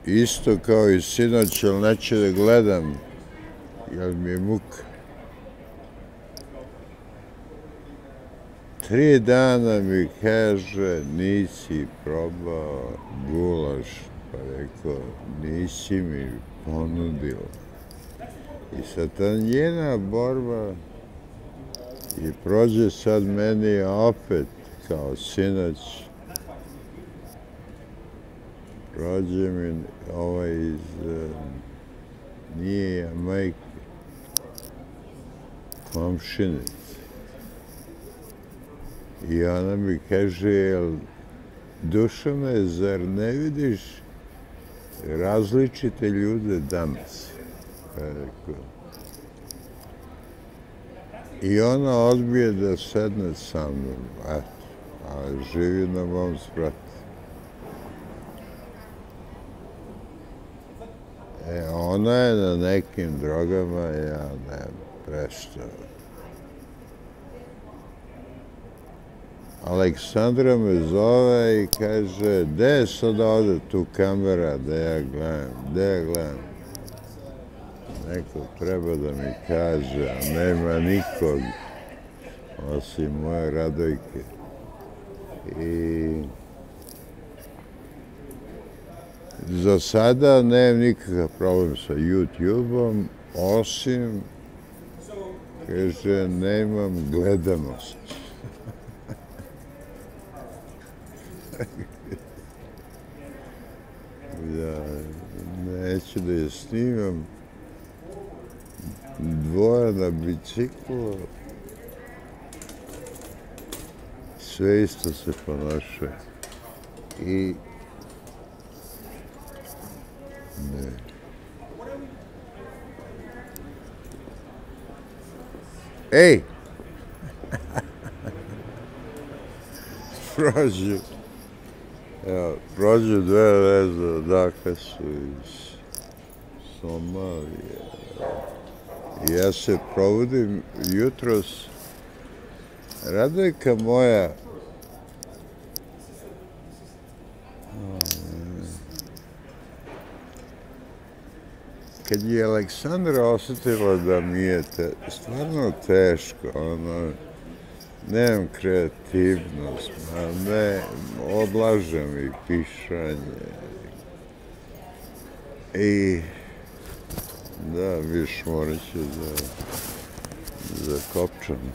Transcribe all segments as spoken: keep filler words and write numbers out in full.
isto kao i sinoć, ali neću da gledam, jer mi je muka. Tri dana mi kaže, nisi probao gulaš, pa rekao, nisi mi ponudio. I sad ta njena borba i prođe sad meni opet, kao sinoć, prođe mi ovaj iz, nije Jamajke, komšinice. I ona mi kaže, jel, Dušane, zar ne vidiš različite ljude danas? Pa rekao. I ona odbije da sedne sa mnom, eto, a živi na mom spratu. E, ona je na nekim drogama, ja ne prestao. Aleksandra me zove i kaže, gde je sad ovde tu kamera, da ja gledam, gde ja gledam? Neko treba da mi kaže, a nema nikog, osim moje Radojke. I za sada nemam nikakav problem sa YouTube-om, osim, kaže, nemam gledanost. Ja neću da je snimam, dvoje na biciklu, sve isto se ponaša. I ne. Ej! Prođu. Evo, prođu dve veze, odakle su iz Somalije. Ja se probudim jutros, Radojka moja, kad je Aleksandra osetila da mi je te, stvarno teško, ono, nemam kreativnost, ne, odlaže mi pišanje. I, da, viš, morat ću da zakopčam.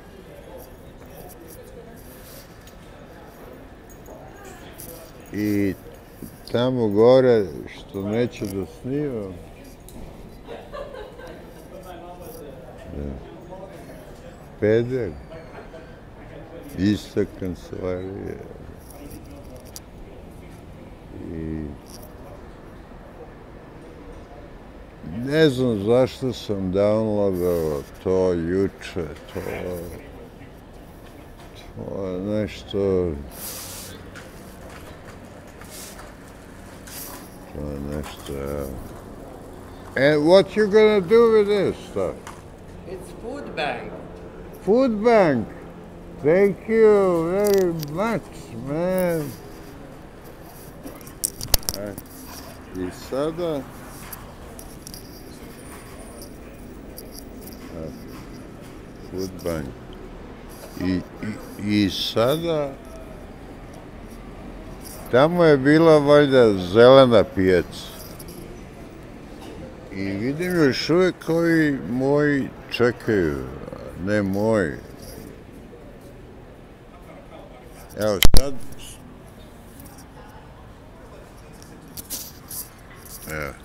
I tamo gore, što neću da snimam, peder, ista kancelarija. I ne znam zašto sam downloadao to juče, to, to je nešto, to je nešto, evo. And what you gonna do with this stuff? It's food bank. Food bank. Thank you very much, man. E, I sada, e, food bank. I, i, I sada, tamo je bila valjda zelena pijaca. I vidim još uvijek koji moji čekaju, ne moji. Evo sad, evo.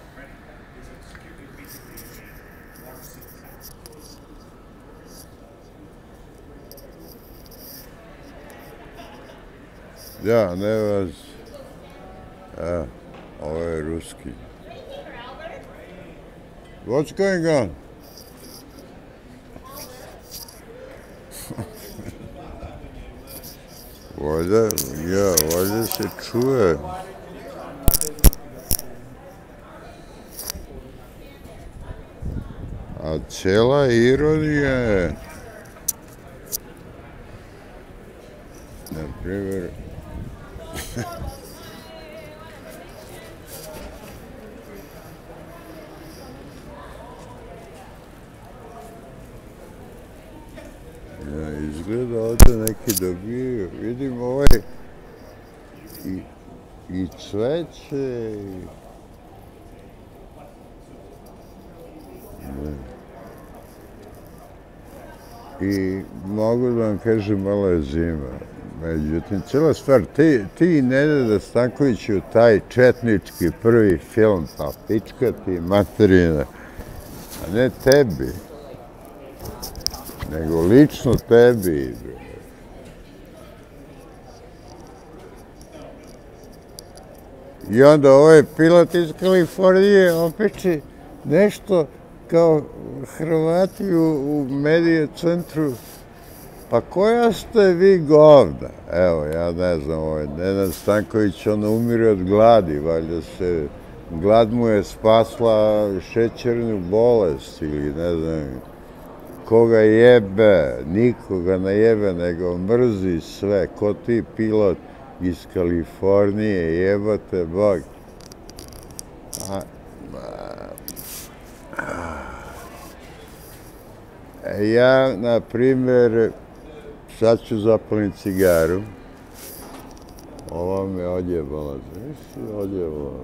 Da, ne vas, evo, ovo je ruski. What's going on? Valjda, ja, valjda se čuje. A cijela ironija je, na primjer, ovde neki dobiju. Vidim ovaj i, i cveće i... Ne. I mogu da vam kažem, malo je zima. Međutim, cijela stvar, ti, ti Nenada Stankoviću, taj četnički prvi film, pa pička ti materina, a ne tebi, nego lično tebi. I onda ovaj pilot iz Kalifornije opeče nešto kao Hrvati u, u medije centru. Pa koja ste vi govna? Evo, ja ne znam, ovaj Nenad Stanković, on umire od gladi, valjda se, glad mu je spasla šećernu bolest ili ne znam, koga jebe, nikoga ne jebe, nego mrzi sve, ko ti pilot iz Kalifornije, jebate Bog. A, a, ja, na primjer, sad ću zapaliti cigaru. Ova me odjebala, znaš si odjebala.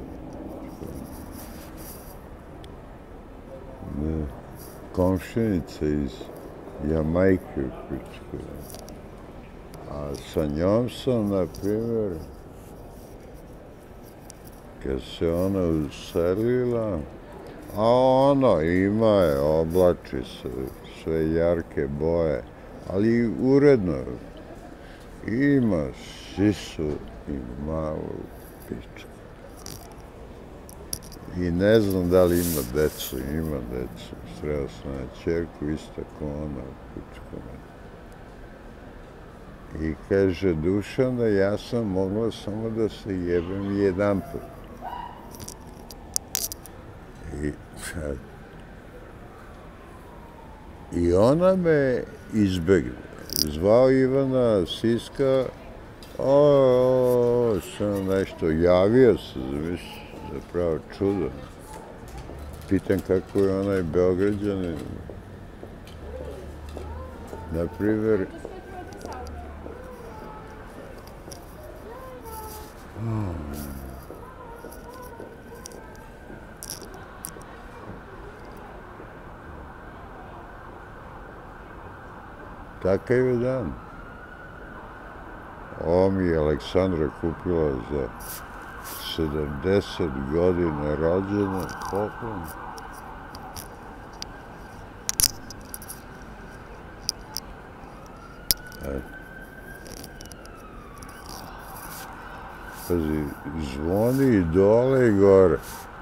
Ne, komšinica iz Jamajke u pičku. A sa njom sam, na primjer, kad se ona uselila, a ono ima je, oblači se, sve jarke boje, ali uredno. Ima sisu i malu pičku. I ne znam da li ima decu, ima decu. Sreo sam na čerku, isto ko ona pičku. I kaže, Dušana, ja sam mogla samo da se jebem jedan put. I, I ona me izbegla. Zvao Ivana Siska, o, sam nešto, javio se, zamisli, zapravo čudo. Pitam kako je onaj Beograđanin. Naprimjer, takav je dan. Ovo mi je Aleksandra kupila za sedamdeset godina rođena, poklon. Pazi, zvoni i dole i gore.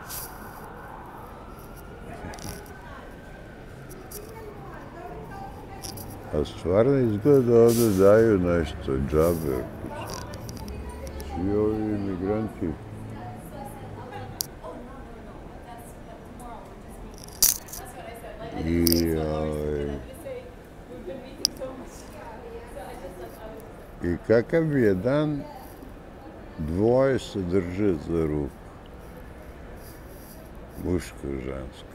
A stvarno izgleda ovde daju nešto džabe. Svi ovi imigranti. I, ovaj, i kakav bi je dan, dvoje se drže za ruku. Muško i žensko.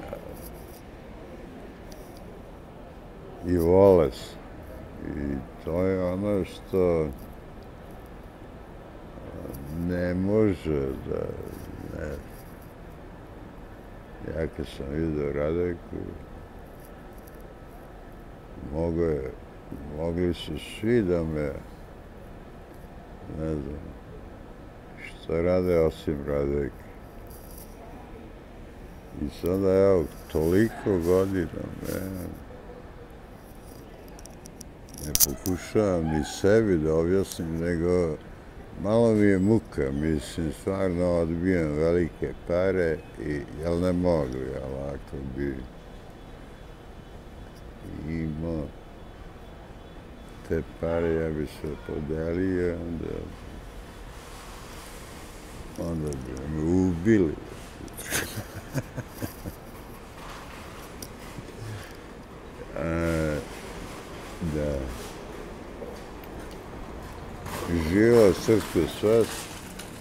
I vole se. I to je ono što ne može da... Ne. Ja kad sam vidio Radojku, mogo je, mogli su svi da me, ne znam, što rade osim Radojke. I sada, evo, toliko godina, ne, ne pokušavam ni sebi da objasnim, nego malo mi je muka, mislim, stvarno odbijam velike pare, i, jel ne mogu, jel, ako bi imao te pare, ja bi se podelio, onda, onda bi me ubili. A, da. Živa srpska svest.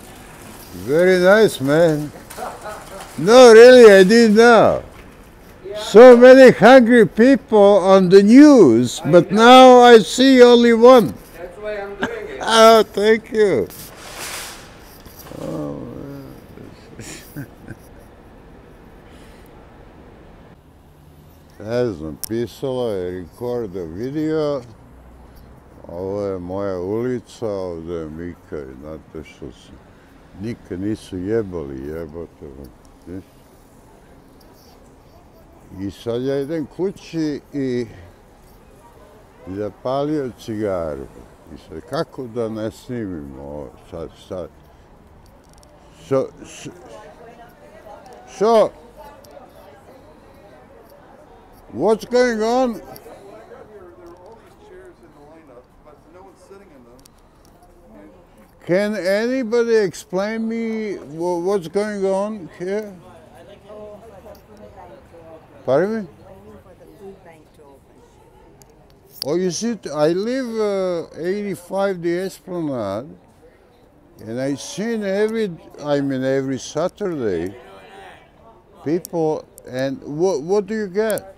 Very nice, man. No, really, I didn't know. Yeah, so many hungry people on the news, but now I see only one. That's why I'm doing it. Oh, thank you. Oh, ne znam, pisalo je record video. Ovo je moja ulica, ovdje je Mika, znate što se nikad nisu jebali, jebote. I sad ja idem kući i zapalio cigaru. I sad kako da ne snimim ovo sad, sad. So, so, so what's going on? Can anybody explain me what's going on here? Pardon me? Oh, you see, I live uh, eighty-five the Esplanade, and I seen every, I mean every Saturday, people, and what, what do you get?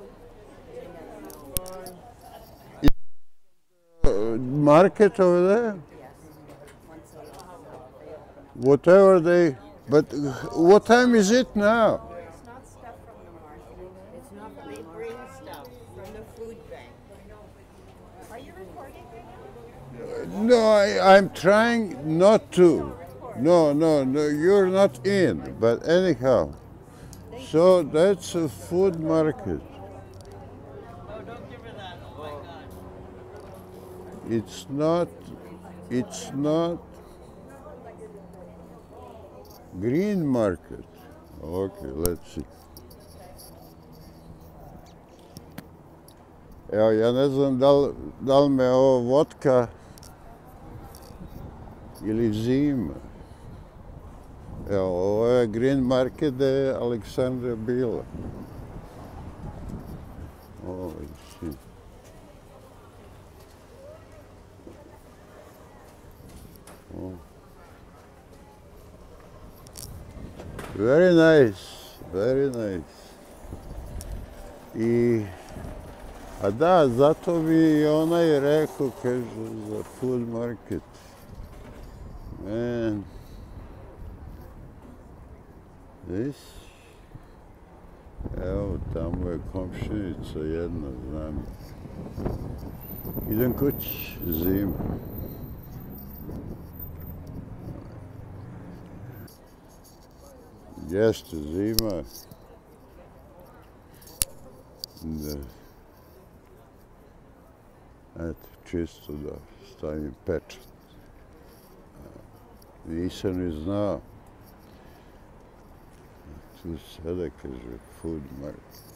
Uh, market over there? Whatever they, but what time is it now? It's not stuff from the market. It's not, they bring stuff from the food bank. Are you recording? No, I, I'm trying not to. No, no, no, you're not in, but anyhow. So that's a food market. Oh, don't give her that. Oh my God. It's not, it's not green market. Okay, let's see. Evo, ja ne znam da li, da li me ovo vodka ili zima. Evo, ovo je green market gde je Aleksandra bila. Oh, I see. Oh. Very nice, very nice. I, a da, zato bi onaj rekao, kaže, za food market. Man, this, evo, tamo je komšinica jedna, znam. Idem kući, zima. Jeste zima. Da. Eto, čisto da stavim pečat. Nisam ni znao. Tu sada kaže food market.